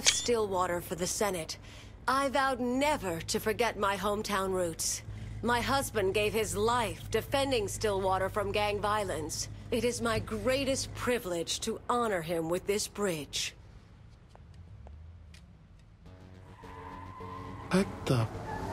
Stillwater for the Senate, I vowed never to forget my hometown roots. My husband gave his life defending Stillwater from gang violence. It is my greatest privilege to honor him with this bridge. What the?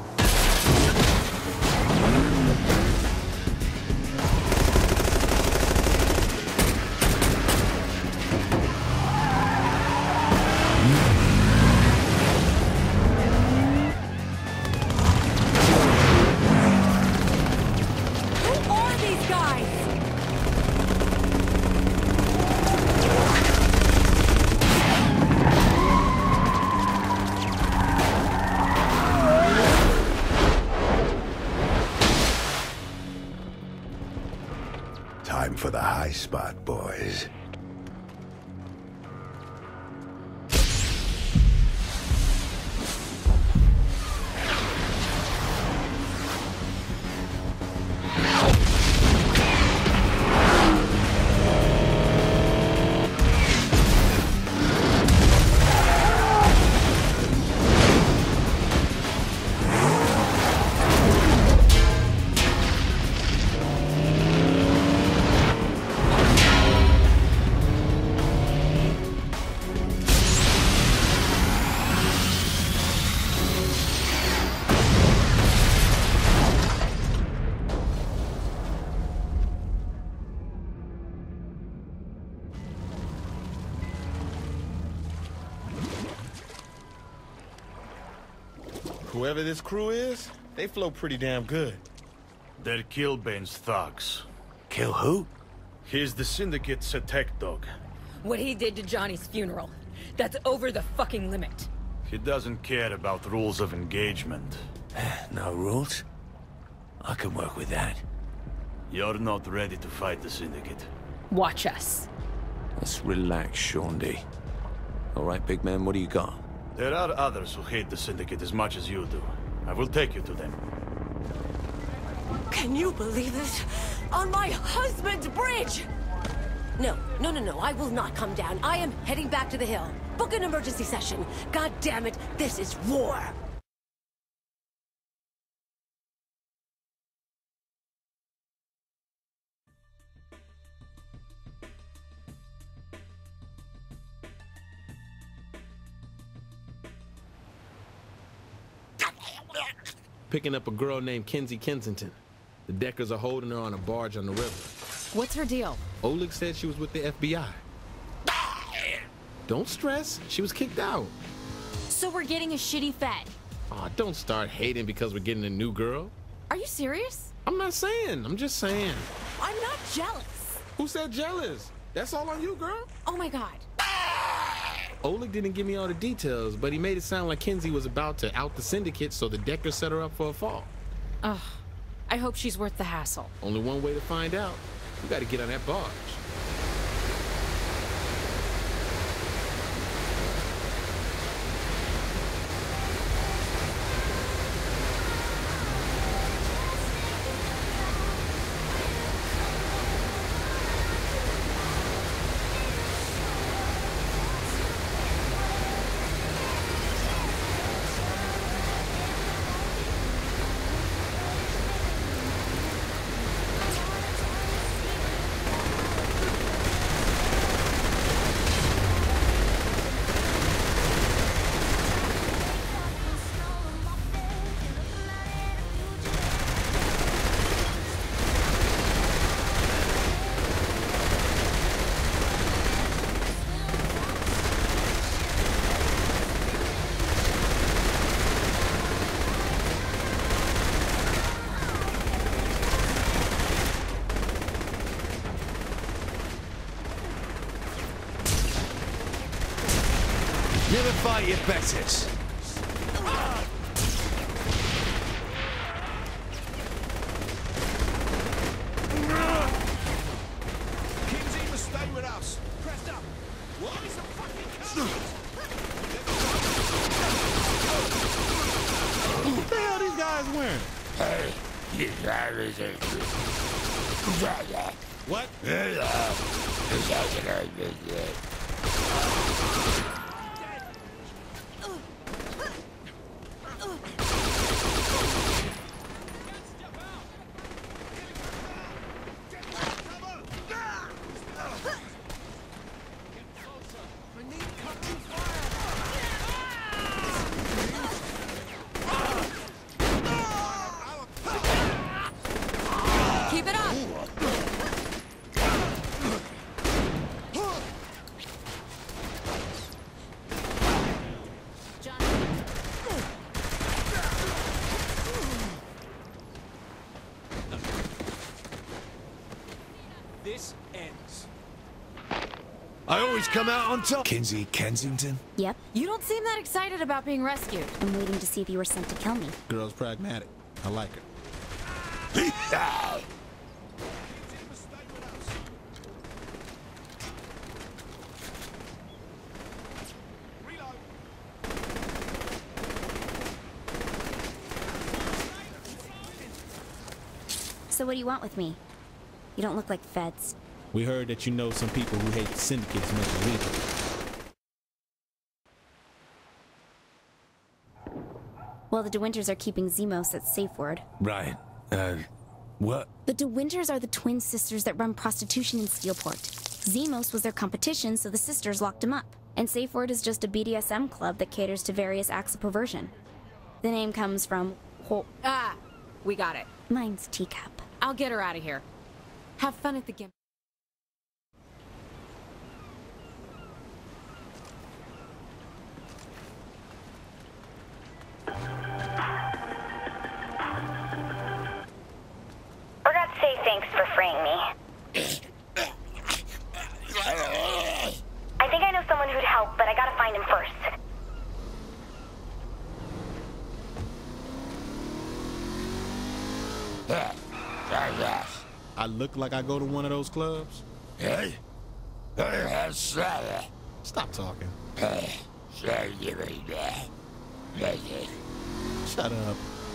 Time for the high spot, boys. Whoever this crew is, they flow pretty damn good. They're Killbane's thugs. Kill who? He's the Syndicate's attack dog. What he did to Johnny's funeral. That's over the fucking limit. He doesn't care about rules of engagement. No rules? I can work with that. You're not ready to fight the Syndicate. Watch us. Let's relax, Shaundy. All right, big man, what do you got? There are others who hate the Syndicate as much as you do. I will take you to them. Can you believe this? On my husband's bridge! No, I will not come down. I am heading back to the hill. Book an emergency session. God damn it, this is war! Picking up a girl named Kenzie Kensington. The Deckers are holding her on a barge on the river. What's her deal? Oleg said she was with the FBI. Don't stress. She was kicked out. So we're getting a shitty Fed. Aw, don't start hating because we're getting a new girl. Are you serious? I'm not saying. I'm just saying. I'm not jealous. Who said jealous? That's all on you, girl. Oh my god. Oleg didn't give me all the details, but he made it sound like Kenzie was about to out the Syndicate, so the Deckers set her up for a fall. Ugh. I hope she's worth the hassle. Only one way to find out. We gotta get on that barge. Never fight your betters. Kinsey must stay with us. Pressed up. What is the fucking What the hell are these guys wearing? What? I always come out on top. Kinsey Kensington? Yep. You don't seem that excited about being rescued. I'm waiting to see if you were sent to kill me. Girl's pragmatic. I like her. So what do you want with me? You don't look like feds. We heard that you know some people who hate the syndicate as much as we do. Well, the De Winters are keeping Zemos at safe word. Right. What? The De Winters are the twin sisters that run prostitution in Steelport. Zemos was their competition, so the sisters locked him up. And Safe Word is just a BDSM club that caters to various acts of perversion. The name comes from We got it. Mine's Teacup. I'll get her out of here. Have fun at the game. Forgot to say thanks for freeing me. I think I know someone who'd help, but I gotta find him first. I look like I go to one of those clubs? Stop talking. Shut up.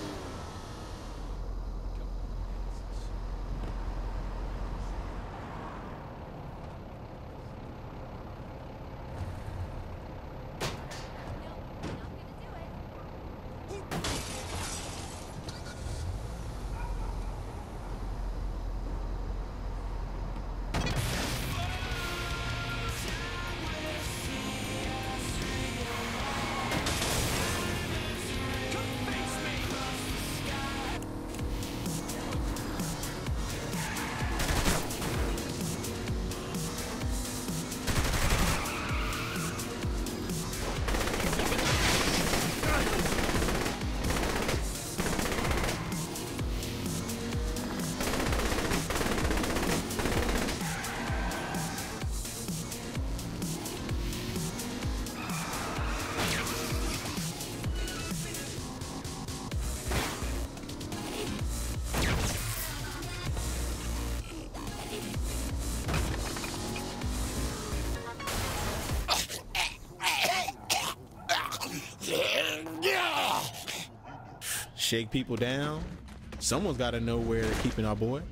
Shake people down? Someone's got to know where they're keeping our boy.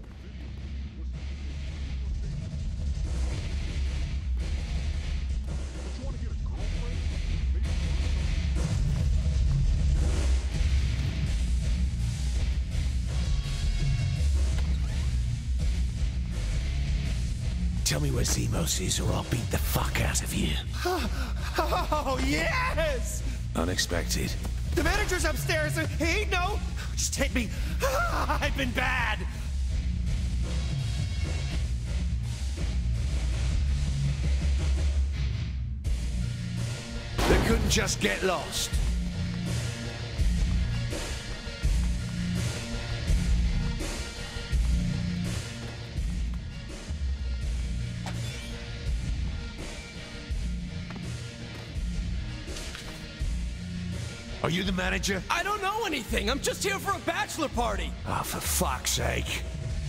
Tell me where Zemos is or I'll beat the fuck out of you. Oh, yes! Unexpected. The manager's upstairs. He no. Just take me. I've been bad. They couldn't just get lost. Are you the manager? I don't know anything. I'm just here for a bachelor party. Oh, for fuck's sake.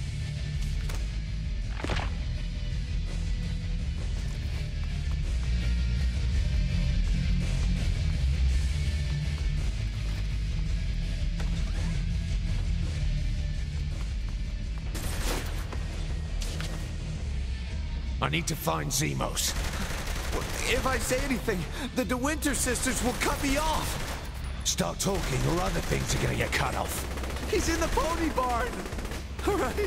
I need to find Zemos. If I say anything, the De Winter sisters will cut me off. Start talking or other things are gonna get cut off. He's in the pony barn. All right.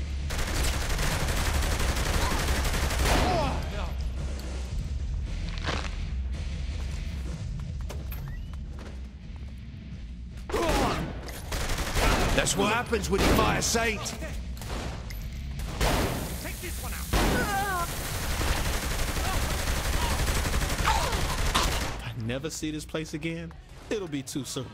That's what happens when you fire Saint. Take this one out. I never see this place again. It'll be too soon.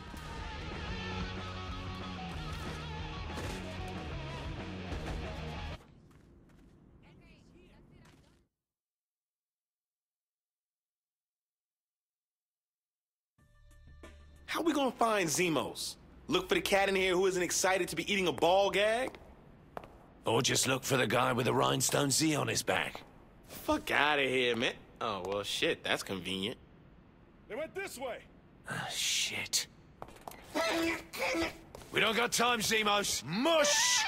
How we gonna find Zimos? Look for the cat in here who isn't excited to be eating a ball gag? Or just look for the guy with the rhinestone Z on his back. Fuck out of here, man. Oh, well, shit, that's convenient. They went this way. Ah, shit. We don't got time, Zimos. Mush!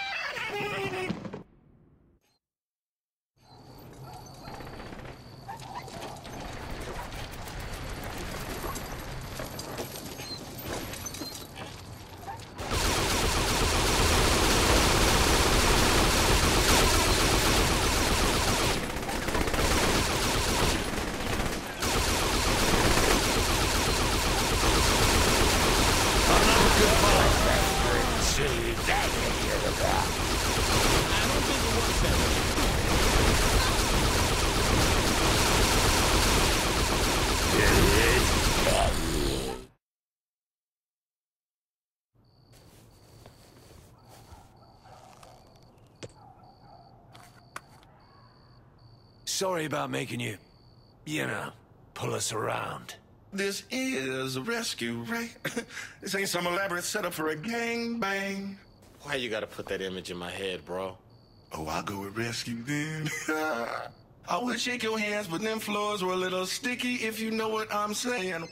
Sorry about making you, pull us around. This is a rescue, right? This ain't some elaborate setup for a gangbang. Why you gotta put that image in my head, bro? Oh, I'll go with rescue then. I would shake your hands, but them floors were a little sticky, if you know what I'm saying.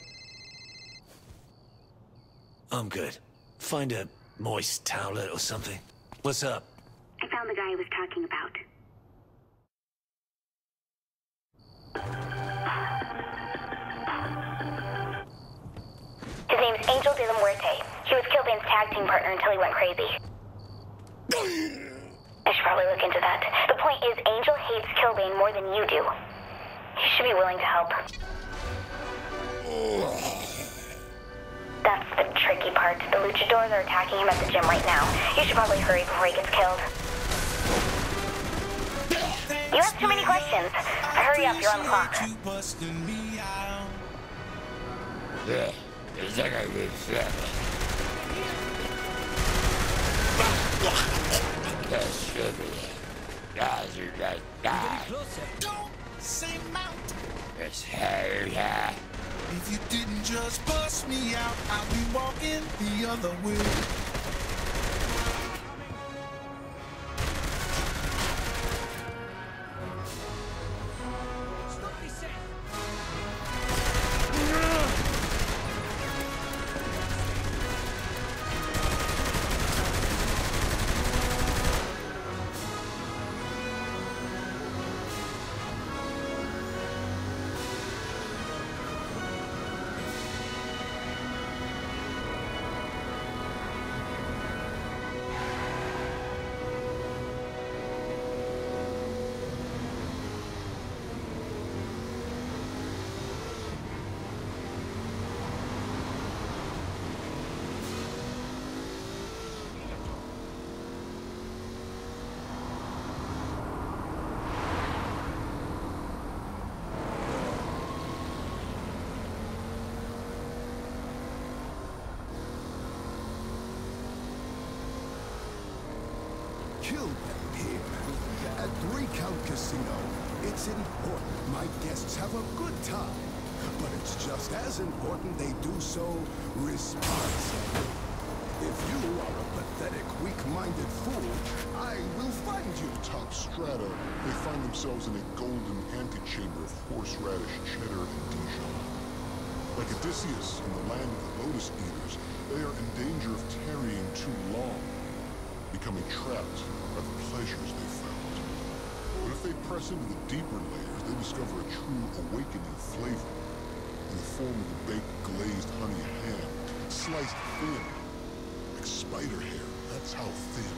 I'm good. Find a moist towelette or something. What's up? I found the guy I was talking about. His name's Angel de la Muerte. He was Killbane's tag team partner until he went crazy. I should probably look into that. The point is, Angel hates Killbane more than you do. He should be willing to help. That's the tricky part. The luchadors are attacking him at the gym right now. You should probably hurry before he gets killed. You ask too many questions. Hurry up, you're on the clock. Don't say mount. If you didn't just bust me out, I'll be walking the other way. Killbane here. At 3 Count Casino, it's important my guests have a good time. But it's just as important they do so responsibly. If you are a pathetic, weak-minded fool, I will find you. Top strata, they find themselves in a golden antechamber of horseradish, cheddar, and Dijon. Like Odysseus in the land of the Lotus Eaters, they are in danger of tarrying too long, becoming trapped by the pleasures they found. But if they press into the deeper layers, they discover a true awakening flavor in the form of a baked glazed honey ham, sliced thin, like spider hair. That's how thin.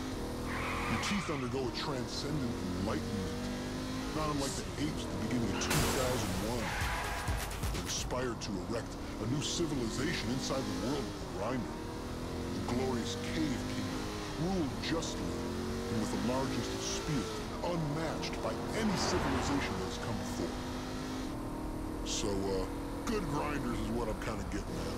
Your teeth undergo a transcendent enlightenment, not unlike the apes at the beginning of 2001. They aspired to erect a new civilization inside the world of the Grinder. The glorious Cave Kingdom, ruled justly and with the largest spirit, unmatched by any civilization that has come before. So, good grinders is what I'm kind of getting at.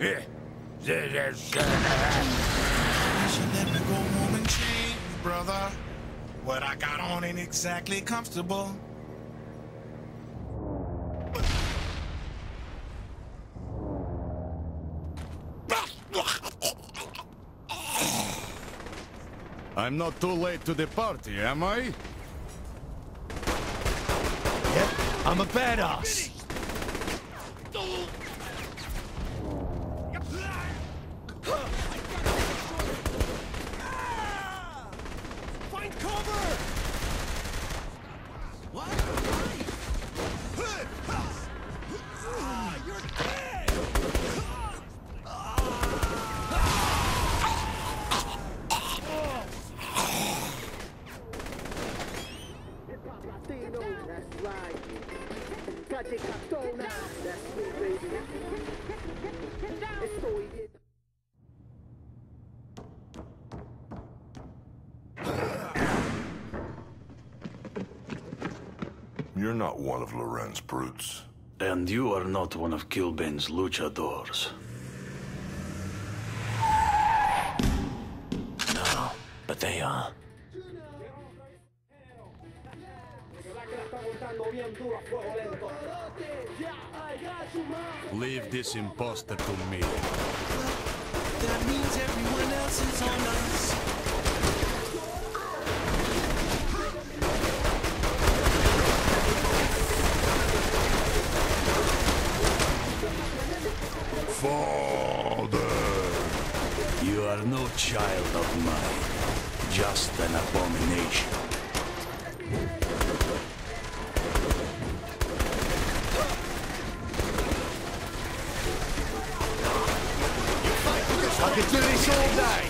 should let me go home and change, brother. What I got on ain't exactly comfortable. I'm not too late to the party, am I? Yep, I'm a badass. Find cover! What? You're dead! That's right. Calle Catona. That's me, baby. Estoy bien. You're not one of Loren's brutes. And you are not one of Killbane's luchadors. No, but they are. Leave this imposter to me. That means everyone else is on us. Father! You are no child of mine, just an abomination. I could do this all day.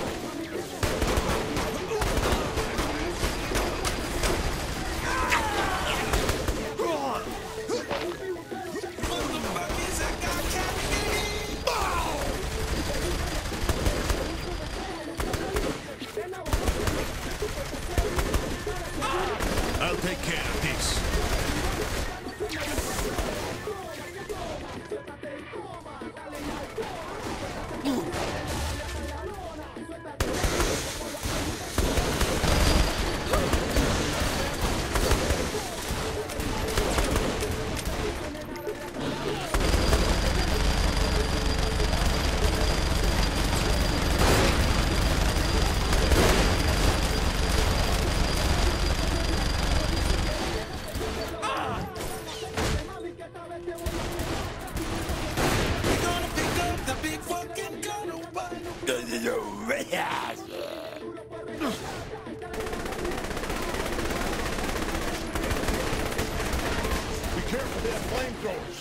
I'll take care of this. Be careful, they have flamethrowers.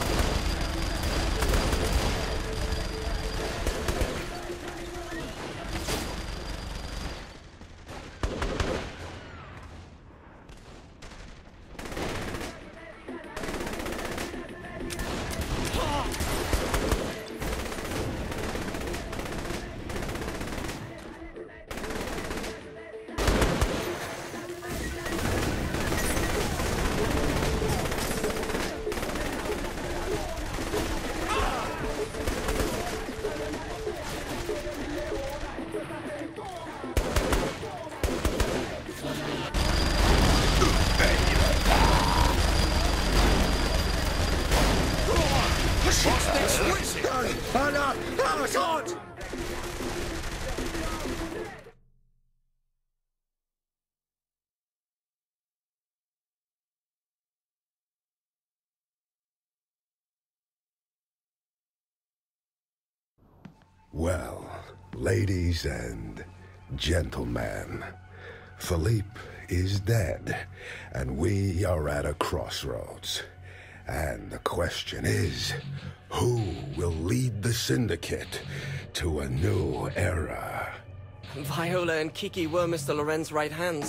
Well, ladies and gentlemen, Philippe is dead, and we are at a crossroads. And the question is, who will lead the Syndicate to a new era? Viola and Kiki were Mr. Loren's right hands.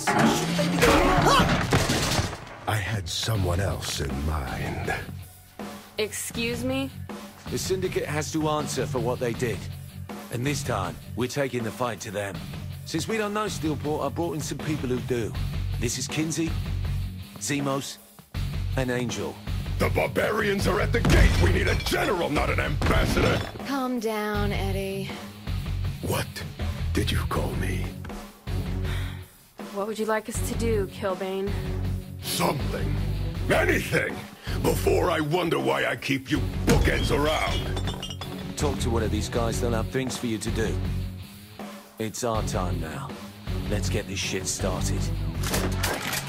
I had someone else in mind. Excuse me? The Syndicate has to answer for what they did. And this time, we're taking the fight to them. Since we don't know Steelport, I brought in some people who do. This is Kinzie, Zimos, and Angel. The barbarians are at the gate! We need a general, not an ambassador! Calm down, Eddie. What did you call me? What would you like us to do, Killbane? Something. Anything! Before I wonder why I keep you bookends around! Talk to one of these guys, they'll have things for you to do. It's our time now. Let's get this shit started.